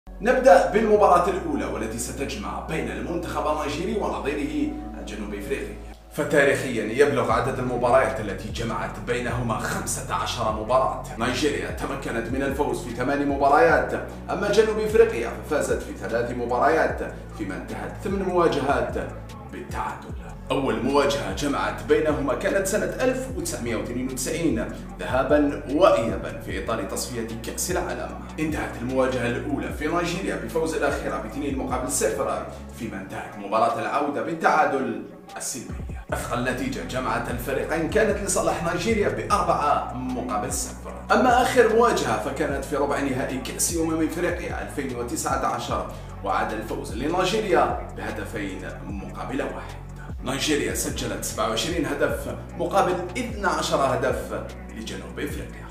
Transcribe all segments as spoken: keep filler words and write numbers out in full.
نبدأ بالمباراة الأولى والتي ستجمع بين المنتخب النيجيري ونظيره الجنوب إفريقي. فتاريخيا يبلغ عدد المباريات التي جمعت بينهما خمسة عشر مباراة. نيجيريا تمكنت من الفوز في ثمان مباريات، أما جنوب إفريقيا ففازت في ثلاث مباريات، فيما انتهت ثمان مواجهات بالتعادل. أول مواجهة جمعت بينهما كانت سنة ألف وتسعمئة واثنين وتسعين ذهابا وإيابا في إطار تصفية كأس العالم. انتهت المواجهة الأولى في نيجيريا بفوز الأخيرة باثنين مقابل صفر، فيما انتهت مباراة العودة بالتعادل السلبي. أثقل نتيجة جمعت الفريقين كانت لصالح نيجيريا بأربعة مقابل صفر. أما آخر مواجهة فكانت في ربع نهائي كأس أمم إفريقيا ألفين وتسعة عشر، وعاد الفوز لنيجيريا بهدفين مقابل واحد. نيجيريا سجلت سبعة وعشرين هدف مقابل اثني عشر هدف لجنوب افريقيا.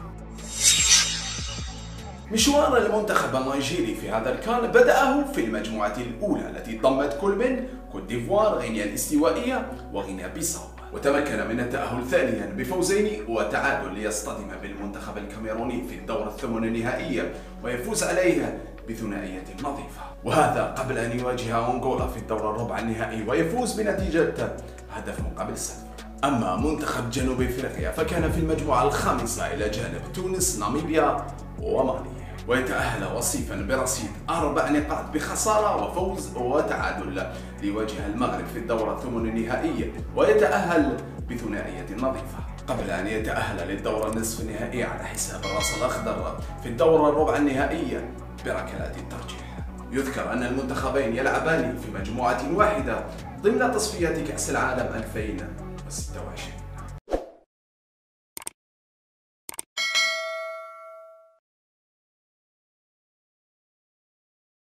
مشوار المنتخب النيجيري في هذا الكان بدأه في المجموعة الأولى التي ضمت كل من كوت ديفوار، غينيا الاستوائية وغينيا بيساو، وتمكن من التأهل ثانيا بفوزين وتعادل ليصطدم بالمنتخب الكاميروني في الدور الثمن النهائي ويفوز عليه بثنائية نظيفة، وهذا قبل أن يواجه أنغولا في الدور الربع النهائي ويفوز بنتيجة هدف مقابل صفر. أما منتخب جنوب إفريقيا فكان في المجموعة الخامسة إلى جانب تونس، ناميبيا ومالي، ويتأهل وصيفا برصيد أربع نقاط بخسارة وفوز وتعادل ليواجه المغرب في الدور الثمن النهائي ويتأهل بثنائية نظيفة، قبل أن يتأهل للدور النصف النهائي على حساب الراس الأخضر في الدور الربع النهائي بركلات الترجيح. يذكر أن المنتخبين يلعبان في مجموعة واحدة ضمن تصفية كأس العالم ألفين وستة وعشرين.